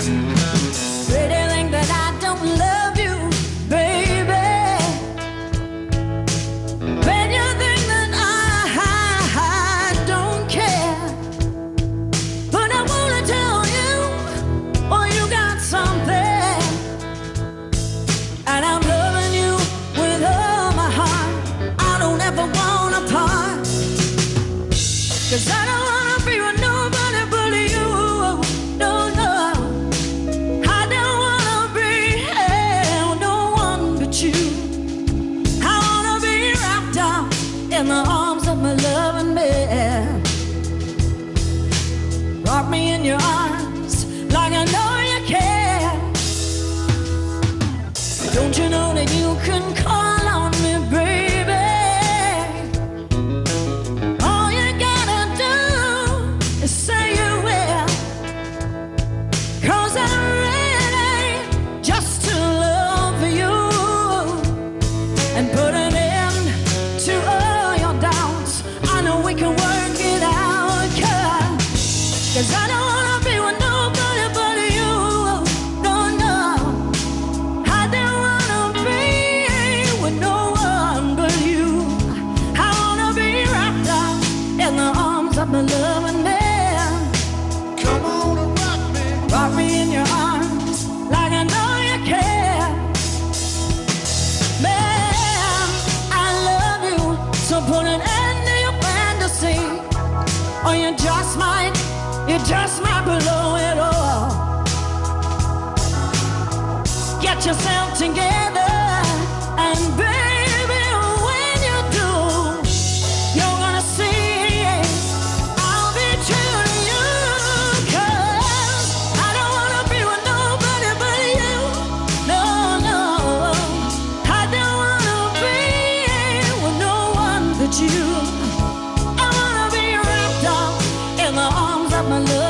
Pretty think that I don't love you, baby. When you think that I don't care, but I wanna tell you, oh, you got something, and I'm loving you with all my heart. I don't ever wanna part, 'cause I don't wanna be with nobody but you. No, no, I don't wanna be with no one but you. I wanna be wrapped up in the arms of my loving man. Rock me in your arms like I know you care. Don't you know that you can call on me, baby? All you gotta do is say you will, 'cause I'm ready just to love you and put an end to all your doubts. I know we can work it out, 'cause I don't wanna be with nobody but you. No, no, I don't wanna be with no one but you. I wanna be wrapped up in the arms of my loving man. Come on and rock me. Rock me in your arms like I know you care. Man, I love you, so put an end to your fantasy, or you just might blow it all. Get yourself together, and baby, when you do, you're gonna see I'll be true to you. 'Cause I don't wanna be with nobody but you. No, no, I don't wanna be with no one but you. I wanna be wrapped up in the arms of my love.